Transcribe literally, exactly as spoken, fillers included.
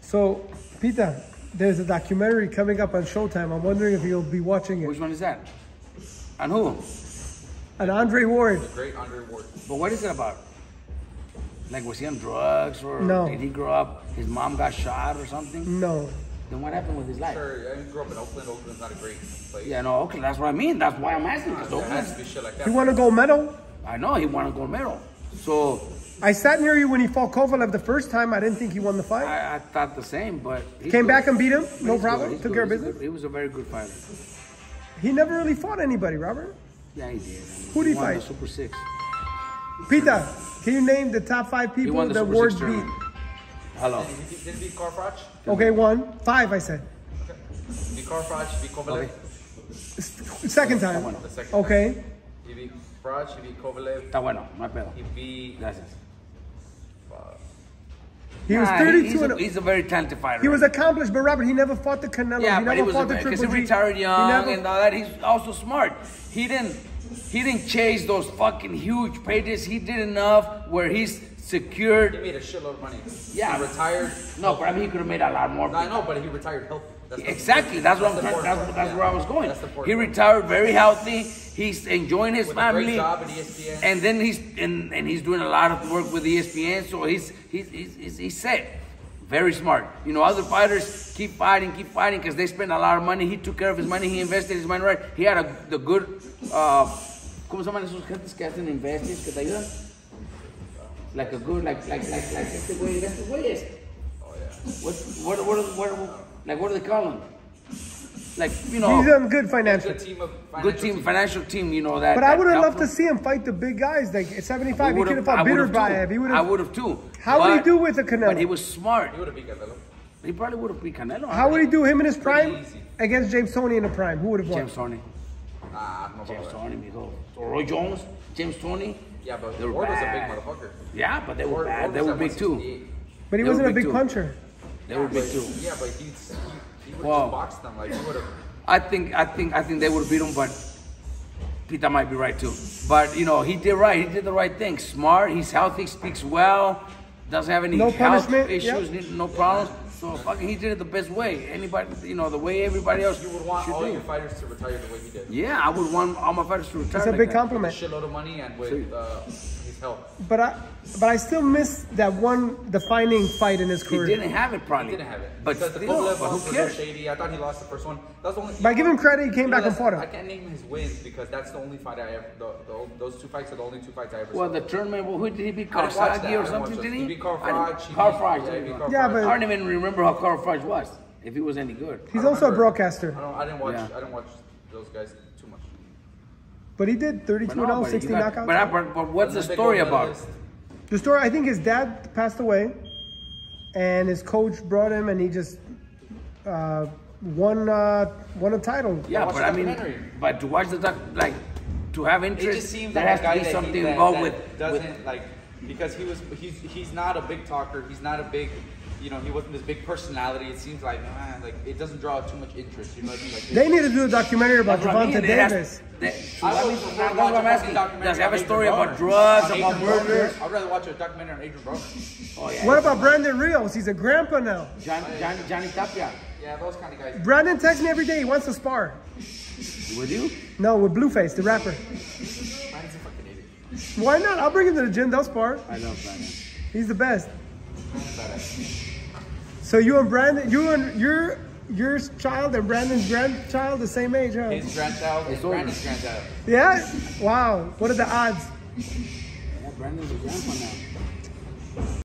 So, Pita, there's a documentary coming up on Showtime. I'm wondering if you'll be watching it. Which one is that? On who? And Andre Ward. The great Andre Ward. But what is it about? Like, was he on drugs, or no. did he grow up, his mom got shot or something? No. Then what happened with his life? Sure, I grew up in Oakland. Oakland's not a great place. Yeah, no, Oakland, that's what I mean. That's why I'm asking. Nah, there has to be shit like that. He won a gold medal? I know, he won a gold medal. So... I sat near you when he fought Kovalev the first time. I didn't think he won the fight. I, I thought the same, but... Came good. back and beat him, no He's problem, good. took He's care of good. business. He's he was a very good fighter. He never really fought anybody, Robert. Yeah, he did. I mean, Who did he won fight? The Super Six. Pita, can you name the top five He people won the that Super Ward Six beat? tournament. Hello. Did he, did he beat Carfrach? Okay, one. Five, I said. Okay. He beat Carfrach, he beat Kovalev. Okay. Second time. The second Okay. time. He beat Frach, he beat Kovalev. Está bueno, no hay pedo. He beat... Gracias. He was Nah, thirty-two he's, and a, he's a very talented fighter. he was accomplished, but Robert, he never fought the Canelo. Yeah, he but never he was fought the because Triple he G. retired young He never- and all that. He's also smart. He didn't he didn't chase those fucking huge pages. He did enough where he's secured. He made a shitload of money. Yeah. He retired. No, but I mean he could have made a lot more. No, I know, but he retired healthy. That's the- Exactly. That's what I'm the trying. That's, important that's part. where I Yeah. was going. That's the important He part. retired very healthy. He's enjoying his With a family. great job at E S P N. And then he's and, and he's doing a lot of work with E S P N. So he's he's he's, he's, he's set. Very smart. You know, other fighters keep fighting, keep fighting because they spend a lot of money. He took care of his money. He invested his money right. He had a, the good, uh, ¿cómo se llaman esos gentes que hacen investing, que te ayudan? Like a good, like, like, like, like, este güey, este güey es. Oh, yeah. What, what, what, what, what, like, what do they call them? Like, you know. He's done good financially. Good team of Good team, team. financial team, you know that. But I that would have helped loved to him. see him fight the big guys. Like at seventy-five, he We could have would've- fought I would've Bitterbayev. too. He would I have. would have too. How would he But- do with the Canelo? But he was smart. He would have beat Canelo. He probably would have beat Canelo. How would he do him in his prime easy. against James Toney in the prime? Who would have won? James Toney. Ah, I don't know James about that. Toney, mijo. So Roy Jones, James Toney. Yeah, but They were Ward was a bad. big motherfucker. Yeah, but they were Ward- bad. Ward They was were at big one too. sixty-eight. But he They were wasn't a big big too. puncher. They were big but- too. Yeah, but he's, he, he would have Wow. just boxed them. Like, he would have... I think, I think, I think they would have beat him, but Pita might be right too. But you know, he did right. He did the right thing. Smart. He's healthy. Speaks well. Doesn't have any No health punishment, issues. yep. No problems. So fucking, he did it the best way. Anybody, you know, the way everybody else You would want should all do. your fighters to retire the way he did. Yeah, I would want all my fighters to retire. It's a like big that. compliment. A shitload of money and with uh, his health. But I, but I still miss that one defining fight in his He career. didn't have it probably. He didn't have it. But because the still, Kovalev but loss was who so cares? shady. I thought he lost the first one. That's the only. By giving him credit, he came You know, back and that's- fought him. I can't name his wins because that's the only fight I ever. The, the, those two fights are the only two fights I ever. Well, saw. the tournament, well, who did he beat? I didn't watch that. Karsagi I or didn't something, watch did that. he? He beat Carl I didn't- Froch. He Carl beat- Froch. yeah, he beat Carl Yeah, Froch. but- I don't even remember how Carl Froch was, if he was any good. He's I also a remember. broadcaster. I don't. I didn't watch. Yeah. I didn't watch those guys too much. But he did thirty-two But and no, oh, but you sixty got- knockouts. But, I- but, but what's the Wasn't a big story gold about? medalist. The story, I think his dad passed away, and his coach brought him, and he just uh, won uh, won a title. Yeah, Watch but the I mean, documentary. but to watch the doc, like, to have It interest, just seems there like has a guy to be that something he, that, involved that with, doesn't with. like because he was he's he's not a big talker. He's not a big. You know, he wasn't this big personality. It seems like, man, like it doesn't draw too much interest. You know what I mean? Like, They need to do a documentary about That's what I mean, Gervonta it has- Davis. that- I I would mean, prefer that's to what watch I'm a asking. documentary Does he have a on story Adrian about Broner. drugs, On about Adrian Broner. murder? I'd rather watch a documentary on Adrian Broner. Oh, yeah. What about Brandon Rios? He's a grandpa now. John, John, Johnny Tapia? Yeah, those kind of guys. Brandon texts me every day. He wants to spar. With you? No, with Blueface, the rapper. Brandon's a fucking idiot. Why not? I'll bring him to the gym. They'll spar. I love Brandon. He's the best. Badass. So you and Brandon, you and your your child and Brandon's grandchild, the same age, huh? His grandchild and It's over. Brandon's grandchild. Yeah. Wow. What are the odds? Yeah, Brandon's a grandpa now.